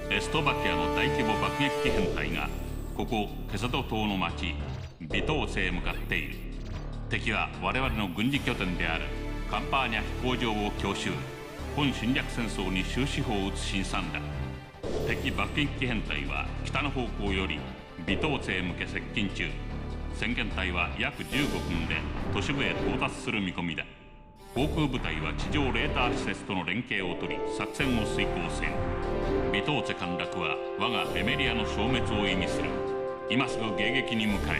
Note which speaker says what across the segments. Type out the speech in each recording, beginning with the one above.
Speaker 1: エストバキアの大規模爆撃機編隊がここケサド島の町ビトーセへ向かっている。敵は我々の軍事拠点であるカンパーニャ飛行場を強襲。本侵略戦争に終止符を打つ辛酸だ。敵爆撃機編隊は北の方向よりビトーセへ向け接近中。先遣隊は約15分で都市部へ到達する見込みだ。航空部隊は地上レーダー施設との連携を取り作戦を遂行せよ。ビトーツェ陥落は我がエメリアの消滅を意味する。今すぐ迎撃に向かえ。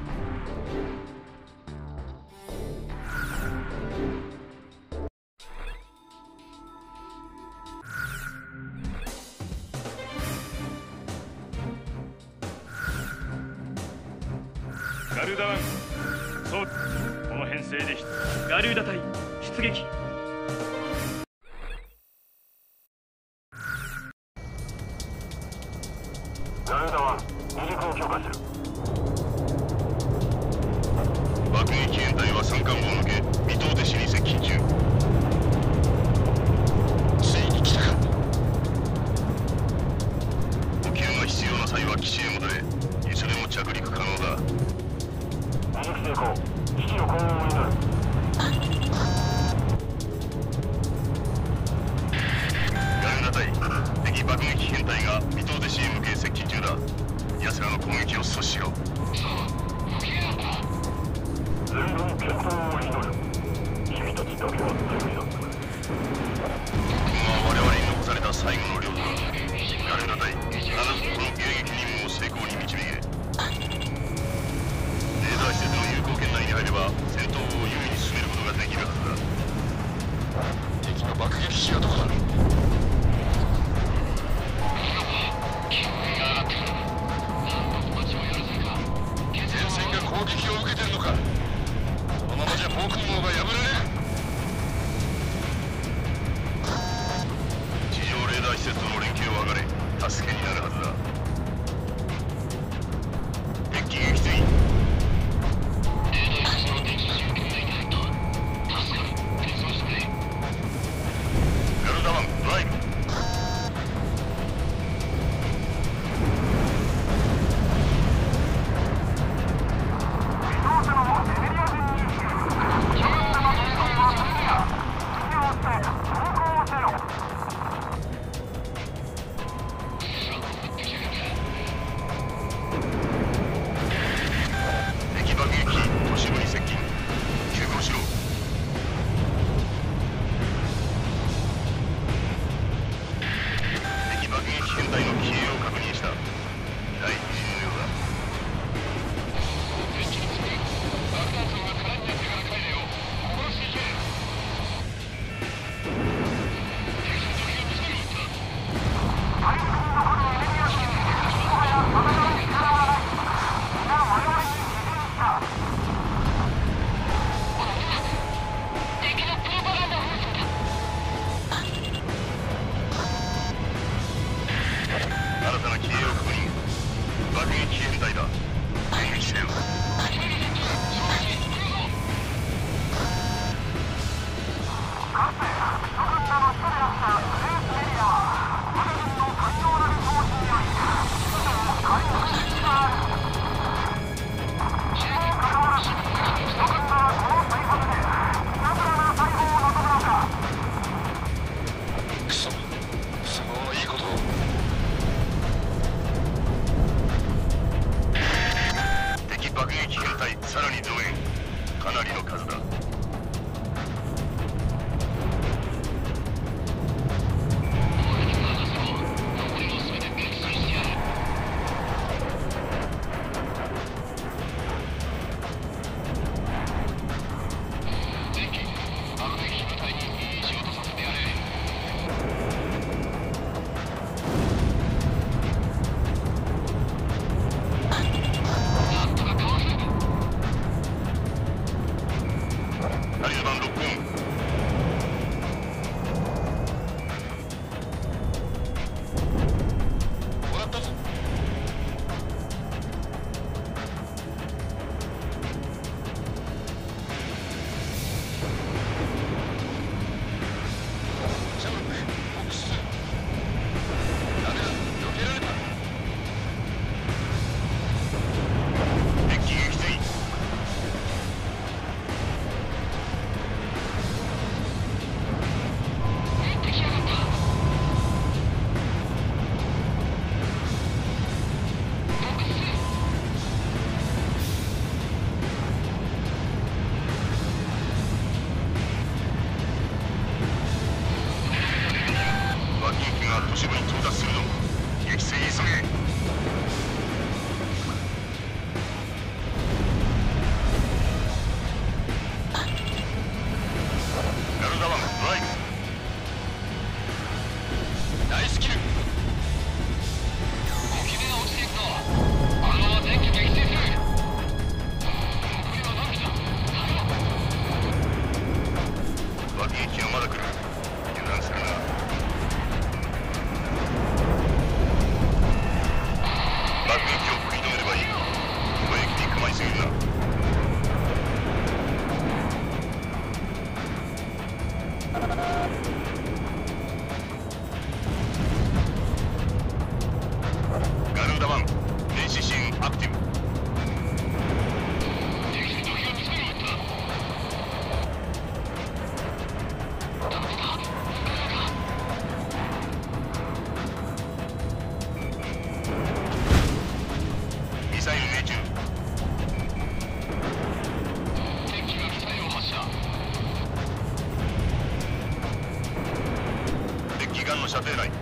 Speaker 2: ガルダワン、そう、この編成でガルーダ隊出撃。
Speaker 3: ガルーダワン、離陸を許可する。
Speaker 4: 爆撃編隊は山間部を抜けビトーテ市に接近中。ついに来たか。補給が必要な際は基地へ戻れ。いつでも着陸可能だ。
Speaker 3: 離陸成功、基地の幸運を祈る。
Speaker 4: ガルダ隊、敵爆撃編隊がビトーテ市へ向け接近中だ。奴らの攻撃を阻止しろ。
Speaker 3: 全軍健闘を祈る。君たちだけは強いだ。こ
Speaker 4: こは我々に残された最後の領土だ。ガルダ隊、必ずこの迎撃任務を成功に導け。レーダー施設の有効圏内に入れば戦闘を優位に進めることができるはずだ。敵の爆撃機はどこだ。前線が攻撃を受けてるのか。このままじゃ防空網が破られる。地上レーダー施設との連携を図れ。助けになるはずだ。鉄筋撃墜。ガルダワン、ドライブ。敵爆撃機、都市部に接近。急行しろ。敵爆撃機編隊の機影を確認した。第一陣のようだ。新たな機影を確認。爆撃機編隊だ。迎撃せよ。クソ、都合のいいことを。敵爆撃編隊さらに増援。かなりの数だ。 が都市部に到達するぞ。撃墜急げ。ガルダワンドライブ。ナイスキル。5機目が落ちていくぞ。あのまま全機撃墜する。残りは何機だ。爆撃はまだ来る。油断するな。爆撃を食い止めればいい。攻撃に構いすぎるな。ガルーダ1、電子支援アクティブ。敵に時がミサイルを撃った。ミサイル命中。敵機がミサイルを発射。敵機ガンの射程内。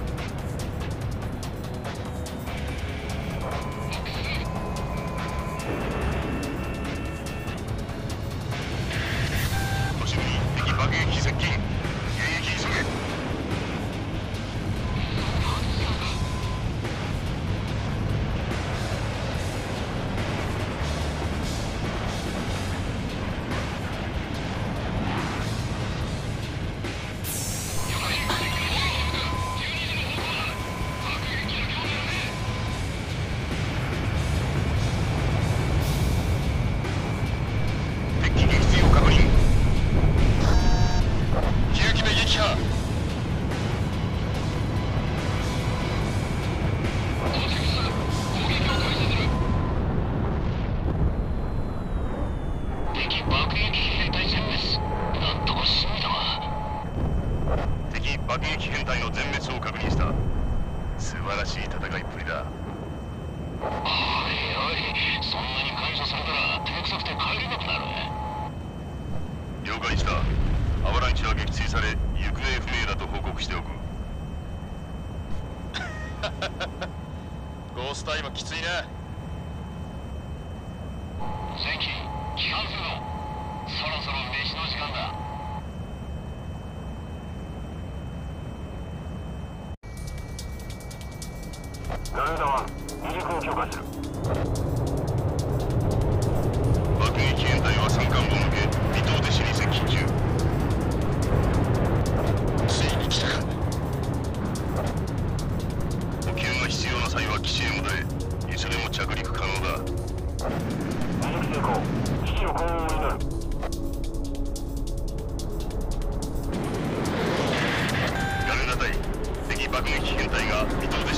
Speaker 4: 都市部に敵爆撃機接近。迎撃急げ。敵機撃墜を確認。9機目撃破。攻撃を開始する。敵爆撃機編隊全滅。なんとか済んだわ。敵爆撃編隊の全滅を確認した。素晴らしい戦いっぷりだ。おいおい、そんなに感謝されたら照れくさくて帰れなくなる。了解した。アバランチは撃墜され行方不明だと報告しておく。ゴースタイムきついな。戦機帰還するぞ。そろそろ飯の時間だ。
Speaker 3: ガルーダ1、離陸を許可する。
Speaker 4: 爆撃編隊は山間部を抜け離島で死に接近中。ついに来たか。補給が必要な際は基地へ戻れ。いずれも着陸可能だ。
Speaker 3: 離陸成功。基地の幸運を祈る。
Speaker 4: ガルナ隊敵爆撃編隊が離島で